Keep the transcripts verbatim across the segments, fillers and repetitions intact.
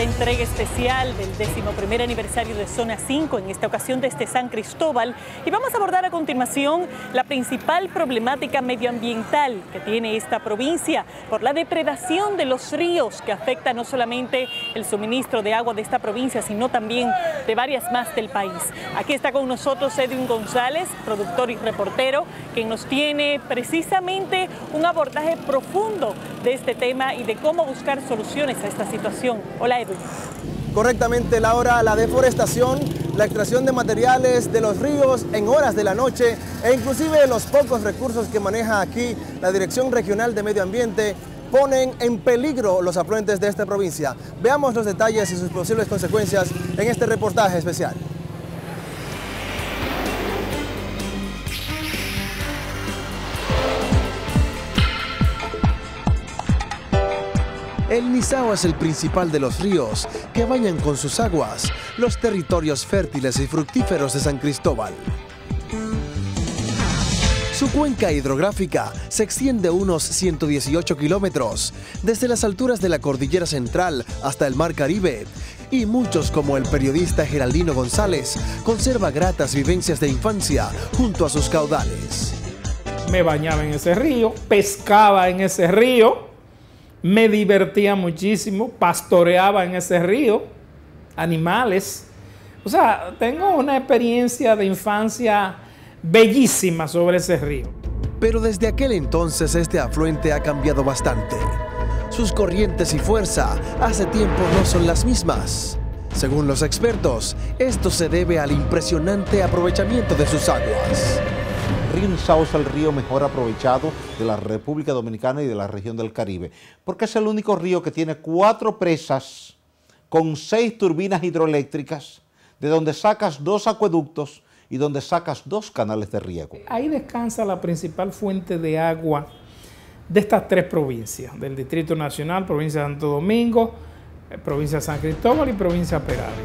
entrega especial del décimo primer aniversario de Zona cinco, en esta ocasión desde San Cristóbal, y vamos a abordar a continuación la principal problemática medioambiental que tiene esta provincia por la depredación de los ríos, que afecta no solamente el suministro de agua de esta provincia, sino también de varias más del país. Aquí está con nosotros Edwin González, productor y reportero, quien nos tiene precisamente un abordaje profundo de este tema y de cómo buscar soluciones a esta situación. Hola, Edwin. Correctamente, Laura, la deforestación, la extracción de materiales de los ríos en horas de la noche e inclusive los pocos recursos que maneja aquí la Dirección Regional de Medio Ambiente ponen en peligro los afluentes de esta provincia. Veamos los detalles y sus posibles consecuencias en este reportaje especial. El Nizao es el principal de los ríos que bañan con sus aguas los territorios fértiles y fructíferos de San Cristóbal. Su cuenca hidrográfica se extiende unos ciento dieciocho kilómetros, desde las alturas de la Cordillera Central hasta el Mar Caribe, y muchos, como el periodista Geraldino González, conserva gratas vivencias de infancia junto a sus caudales. Me bañaba en ese río, pescaba en ese río, me divertía muchísimo, pastoreaba en ese río, animales. O sea, tengo una experiencia de infancia bellísima sobre ese río. Pero desde aquel entonces este afluente ha cambiado bastante. Sus corrientes y fuerza hace tiempo no son las mismas. Según los expertos, esto se debe al impresionante aprovechamiento de sus aguas. El río Nizao es el río mejor aprovechado de la República Dominicana y de la región del Caribe, porque es el único río que tiene cuatro presas con seis turbinas hidroeléctricas, de donde sacas dos acueductos y donde sacas dos canales de riego. Ahí descansa la principal fuente de agua de estas tres provincias, del Distrito Nacional, provincia de Santo Domingo, provincia de San Cristóbal y provincia de Peravia.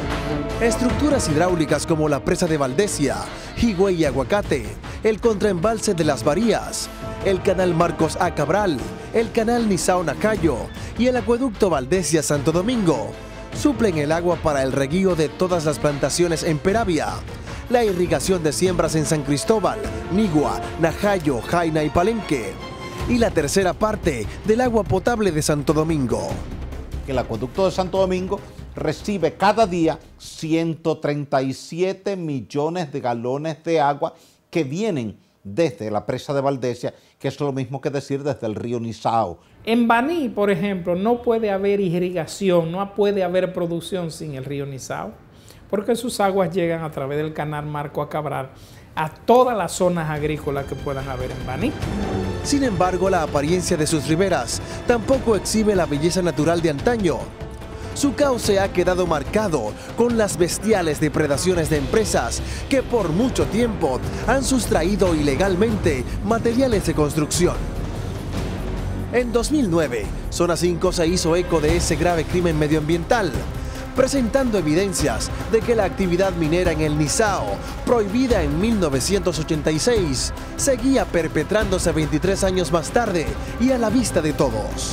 Estructuras hidráulicas como la presa de Valdesia, Higüey y Aguacate, el contraembalse de Las Varías, el canal Marcos A. Cabral, el canal Nizao-Nacayo y el acueducto Valdesia-Santo Domingo suplen el agua para el reguío de todas las plantaciones en Peravia, la irrigación de siembras en San Cristóbal, Nigua, Najayo, Jaina y Palenque, y la tercera parte del agua potable de Santo Domingo. El acueducto de Santo Domingo recibe cada día ciento treinta y siete millones de galones de agua que vienen desde la presa de Valdesia, que es lo mismo que decir desde el río Nizao. En Baní, por ejemplo, no puede haber irrigación, no puede haber producción sin el río Nizao, porque sus aguas llegan a través del canal Marco A. Cabral a todas las zonas agrícolas que puedan haber en Baní. Sin embargo, la apariencia de sus riberas tampoco exhibe la belleza natural de antaño. Su cauce ha quedado marcado con las bestiales depredaciones de empresas que por mucho tiempo han sustraído ilegalmente materiales de construcción. En dos mil nueve, Zona cinco se hizo eco de ese grave crimen medioambiental, presentando evidencias de que la actividad minera en el Nizao, prohibida en mil novecientos ochenta y seis, seguía perpetrándose veintitrés años más tarde y a la vista de todos.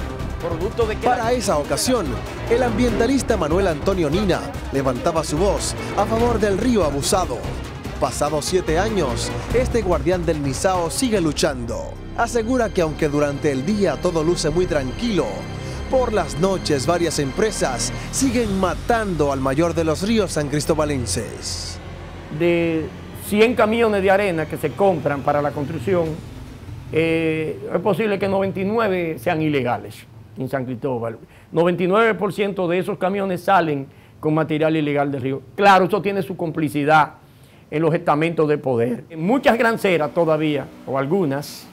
Para esa ocasión, el ambientalista Manuel Antonio Nina levantaba su voz a favor del río abusado. Pasados siete años, este guardián del Nizao sigue luchando. Asegura que aunque durante el día todo luce muy tranquilo, por las noches varias empresas siguen matando al mayor de los ríos sancristobalenses. De cien camiones de arena que se compran para la construcción, eh, es posible que noventa y nueve sean ilegales en San Cristóbal. noventa y nueve por ciento de esos camiones salen con material ilegal del río. Claro, eso tiene su complicidad en los estamentos de poder. Muchas granceras todavía, o algunas,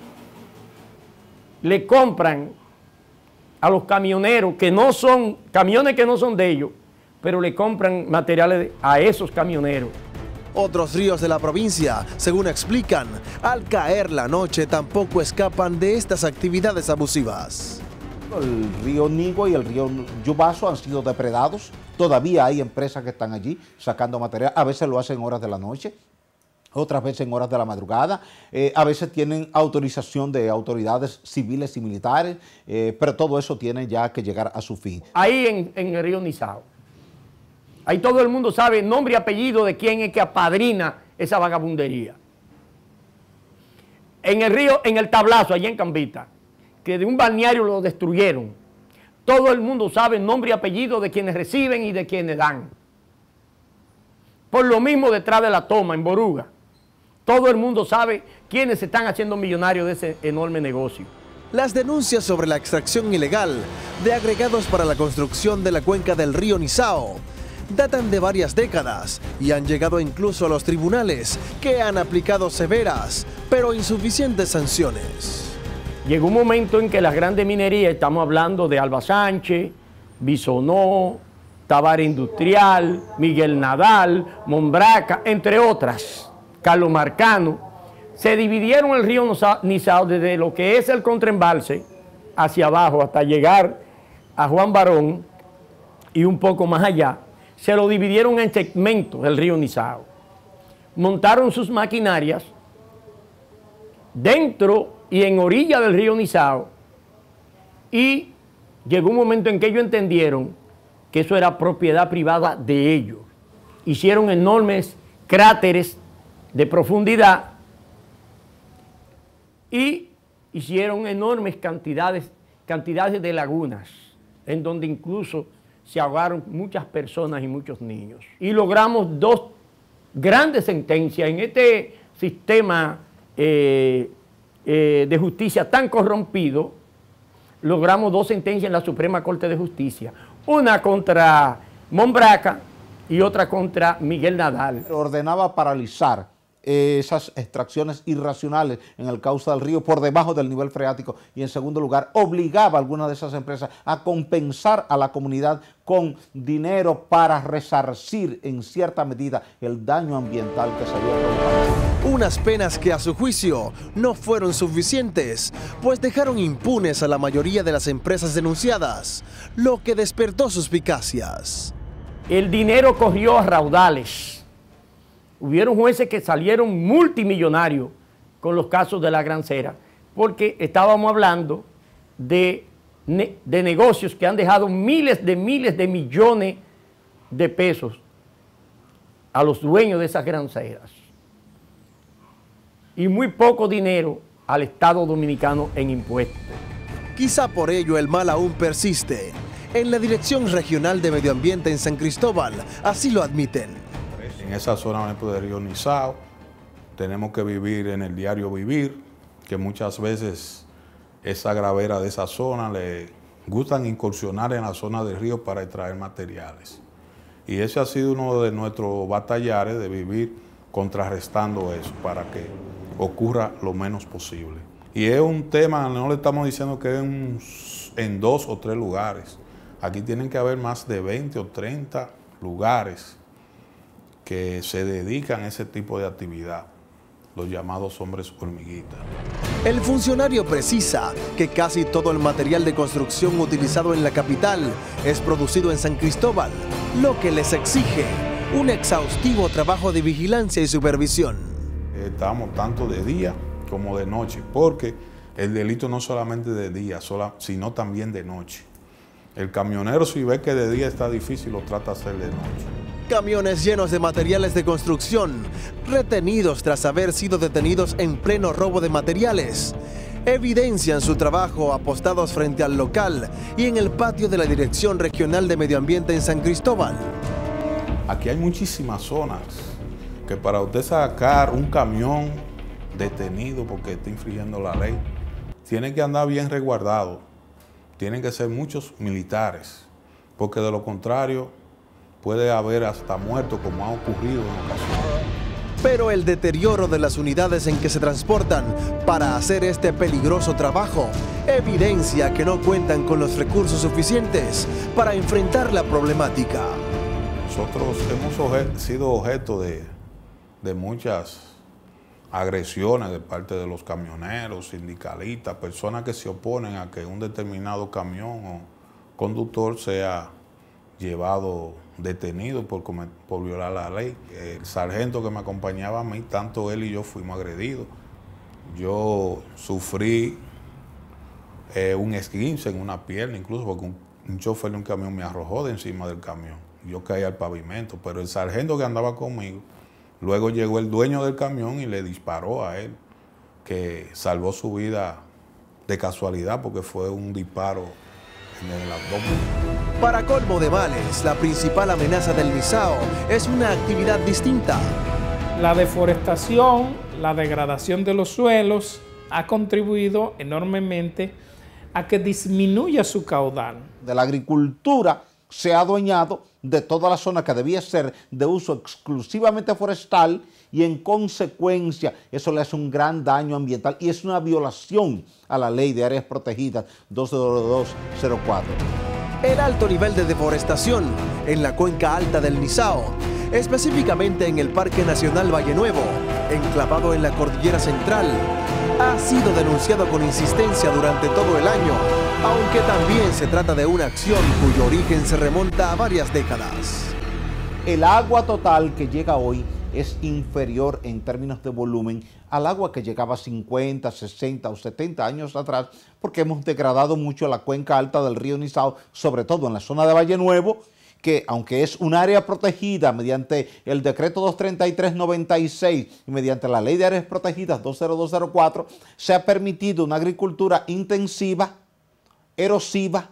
le compran a los camioneros que no son, camiones que no son de ellos, pero le compran materiales a esos camioneros. Otros ríos de la provincia, según explican, al caer la noche tampoco escapan de estas actividades abusivas. El río Nigua y el río Yubaso han sido depredados. Todavía hay empresas que están allí sacando material. A veces lo hacen en horas de la noche. otras veces en horas de la madrugada, eh, a veces tienen autorización de autoridades civiles y militares, eh, pero todo eso tiene ya que llegar a su fin. Ahí en, en el río Nizao, ahí todo el mundo sabe nombre y apellido de quién es que apadrina esa vagabundería. En el río, en el Tablazo, allí en Cambita, que de un balneario lo destruyeron, todo el mundo sabe nombre y apellido de quienes reciben y de quienes dan. Por lo mismo detrás de la toma, en Boruga, todo el mundo sabe quiénes se están haciendo millonarios de ese enorme negocio. Las denuncias sobre la extracción ilegal de agregados para la construcción de la cuenca del río Nizao datan de varias décadas y han llegado incluso a los tribunales, que han aplicado severas, pero insuficientes sanciones. Llegó un momento en que las grandes minerías, estamos hablando de Alba Sánchez, Bisonó, Tabar Industrial, Miguel Nadal, Mombraca, entre otras, Carlos Marcano, se dividieron el río Nizao desde lo que es el contraembalse hacia abajo hasta llegar a Juan Barón y un poco más allá. Se lo dividieron en segmentos del río Nizao. Montaron sus maquinarias dentro y en orilla del río Nizao y llegó un momento en que ellos entendieron que eso era propiedad privada de ellos. Hicieron enormes cráteres de profundidad y hicieron enormes cantidades, cantidades de lagunas, en donde incluso se ahogaron muchas personas y muchos niños. Y logramos dos grandes sentencias en este sistema eh, eh, de justicia tan corrompido. Logramos dos sentencias en la Suprema Corte de Justicia. Una contra Mombraca y otra contra Miguel Nadal. Ordenaba paralizar esas extracciones irracionales en el cauce del río por debajo del nivel freático y, en segundo lugar, obligaba a algunas de esas empresas a compensar a la comunidad con dinero para resarcir en cierta medida el daño ambiental que se había provocado. Unas penas que a su juicio no fueron suficientes, pues dejaron impunes a la mayoría de las empresas denunciadas, lo que despertó suspicacias. El dinero corrió a raudales. Hubieron jueces que salieron multimillonarios con los casos de la Gran Cera, porque estábamos hablando de, ne de negocios que han dejado miles de miles de millones de pesos a los dueños de esas Gran Ceras. Y muy poco dinero al Estado Dominicano en impuestos. Quizá por ello el mal aún persiste. En la Dirección Regional de Medio Ambiente en San Cristóbal, así lo admiten. En esa zona, por ejemplo, del río Nizao, tenemos que vivir en el diario vivir, que muchas veces esa gravera de esa zona le gustan incursionar en la zona del río para extraer materiales. Y ese ha sido uno de nuestros batallares de vivir contrarrestando eso para que ocurra lo menos posible. Y es un tema, no le estamos diciendo que es en, en dos o tres lugares. Aquí tienen que haber más de veinte o treinta lugares que se dedican a ese tipo de actividad, los llamados hombres hormiguita. El funcionario precisa que casi todo el material de construcción utilizado en la capital es producido en San Cristóbal, lo que les exige un exhaustivo trabajo de vigilancia y supervisión. Estamos tanto de día como de noche, porque el delito no solamente de día, sino también de noche. El camionero, si ve que de día está difícil, lo trata de hacer de noche. Camiones llenos de materiales de construcción, retenidos tras haber sido detenidos en pleno robo de materiales, evidencian su trabajo apostados frente al local y en el patio de la Dirección Regional de Medio Ambiente en San Cristóbal. Aquí hay muchísimas zonas que para usted sacar un camión detenido porque está infringiendo la ley, tiene que andar bien resguardado, tienen que ser muchos militares, porque de lo contrario puede haber hasta muertos, como ha ocurrido en ocasiones. Pero el deterioro de las unidades en que se transportan para hacer este peligroso trabajo evidencia que no cuentan con los recursos suficientes para enfrentar la problemática. Nosotros hemos obje- sido objeto de, de muchas agresiones de parte de los camioneros, sindicalistas, personas que se oponen a que un determinado camión o conductor sea llevado detenidos por, por violar la ley. El sargento que me acompañaba a mí, tanto él y yo fuimos agredidos. Yo sufrí eh, un esguince en una pierna, incluso porque un, un chofer de un camión me arrojó de encima del camión. Yo caí al pavimento, pero el sargento que andaba conmigo, luego llegó el dueño del camión y le disparó a él, que salvó su vida de casualidad porque fue un disparo en el abdomen. Para colmo de males, la principal amenaza del Nizao es una actividad distinta. La deforestación, la degradación de los suelos ha contribuido enormemente a que disminuya su caudal. De la agricultura se ha adueñado de toda la zona que debía ser de uso exclusivamente forestal y en consecuencia eso le hace un gran daño ambiental y es una violación a la ley de áreas protegidas dos cero dos cero cuatro. El alto nivel de deforestación en la cuenca alta del Nizao, específicamente en el Parque Nacional Valle Nuevo, enclavado en la Cordillera Central, ha sido denunciado con insistencia durante todo el año, aunque también se trata de una acción cuyo origen se remonta a varias décadas. El agua total que llega hoy es inferior en términos de volumen al agua que llegaba cincuenta, sesenta o setenta años atrás, porque hemos degradado mucho la cuenca alta del río Nizao, sobre todo en la zona de Valle Nuevo, que aunque es un área protegida mediante el decreto doscientos treinta y tres noventa y seis y mediante la ley de áreas protegidas dos cero dos cero cuatro, se ha permitido una agricultura intensiva, erosiva,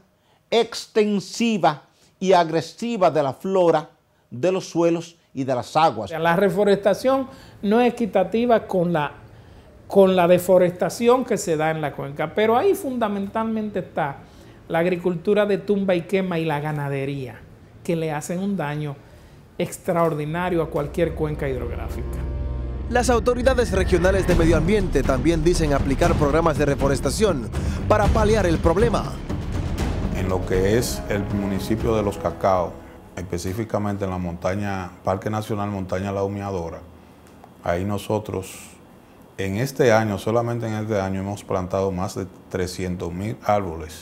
extensiva y agresiva de la flora, de los suelos y de las aguas. La reforestación no es equitativa con la, con la deforestación que se da en la cuenca, pero ahí fundamentalmente está la agricultura de tumba y quema y la ganadería, que le hacen un daño extraordinario a cualquier cuenca hidrográfica. Las autoridades regionales de medio ambiente también dicen aplicar programas de reforestación para paliar el problema. En lo que es el municipio de Los Cacaos, específicamente en la montaña, Parque Nacional Montaña La Humeadora, ahí nosotros en este año, solamente en este año, hemos plantado más de trescientos mil árboles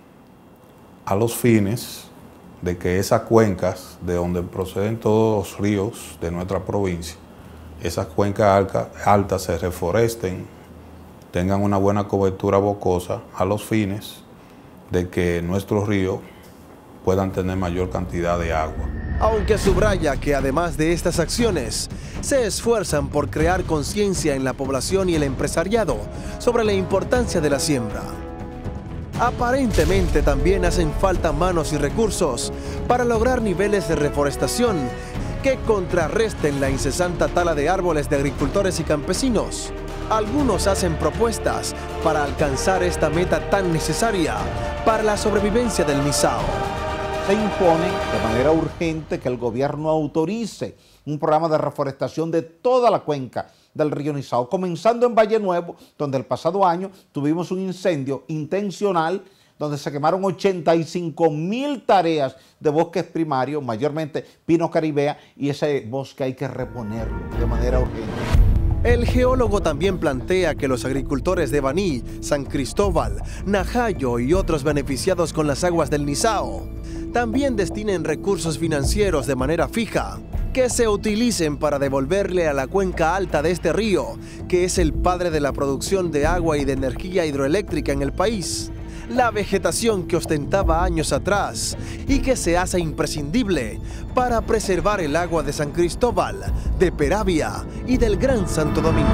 a los fines de que esas cuencas de donde proceden todos los ríos de nuestra provincia, esas cuencas altas se reforesten, tengan una buena cobertura bocosa a los fines de que nuestros ríos puedan tener mayor cantidad de agua. Aunque subraya que además de estas acciones, se esfuerzan por crear conciencia en la población y el empresariado sobre la importancia de la siembra. Aparentemente también hacen falta manos y recursos para lograr niveles de reforestación que contrarresten la incesante tala de árboles de agricultores y campesinos. Algunos hacen propuestas para alcanzar esta meta tan necesaria para la sobrevivencia del Nizao. Se impone de manera urgente que el gobierno autorice un programa de reforestación de toda la cuenca del río Nizao, comenzando en Valle Nuevo, donde el pasado año tuvimos un incendio intencional donde se quemaron ochenta y cinco mil tareas de bosques primarios, mayormente pino caribea, y ese bosque hay que reponerlo de manera urgente. El geólogo también plantea que los agricultores de Baní, San Cristóbal, Najayo y otros beneficiados con las aguas del Nizao también destinen recursos financieros de manera fija que se utilicen para devolverle a la cuenca alta de este río, que es el padre de la producción de agua y de energía hidroeléctrica en el país, la vegetación que ostentaba años atrás y que se hace imprescindible para preservar el agua de San Cristóbal, de Peravia y del Gran Santo Domingo.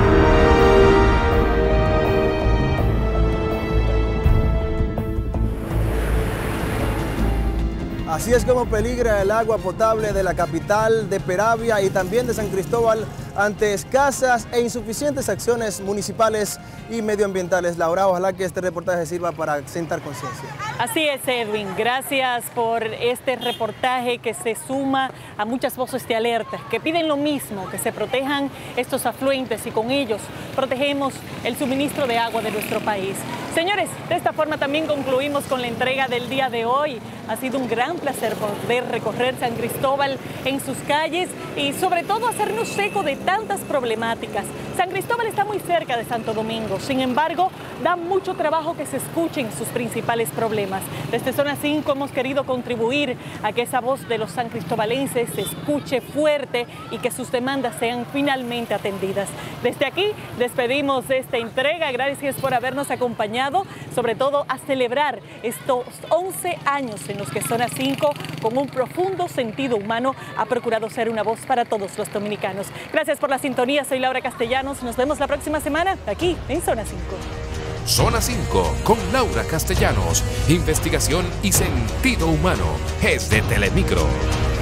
Así es como peligra el agua potable de la capital, de Peravia y también de San Cristóbal ante escasas e insuficientes acciones municipales y medioambientales. Laura, ojalá que este reportaje sirva para sentar conciencia. Así es, Edwin. Gracias por este reportaje que se suma a muchas voces de alerta que piden lo mismo, que se protejan estos afluentes y con ellos protegemos el suministro de agua de nuestro país. Señores, de esta forma también concluimos con la entrega del día de hoy. Ha sido un gran placer poder recorrer San Cristóbal en sus calles y sobre todo hacernos eco de tantas problemáticas. San Cristóbal está muy cerca de Santo Domingo, sin embargo, da mucho trabajo que se escuchen sus principales problemas. Desde Zona cinco hemos querido contribuir a que esa voz de los san cristobalenses se escuche fuerte y que sus demandas sean finalmente atendidas. Desde aquí despedimos esta entrega. Gracias por habernos acompañado, sobre todo a celebrar estos once años en los que Zona cinco, con un profundo sentido humano, ha procurado ser una voz para todos los dominicanos. Gracias por la sintonía. Soy Laura Castellanos. Nos vemos la próxima semana aquí en Zona cinco. Zona cinco con Laura Castellanos. Investigación y sentido humano es de Telemicro.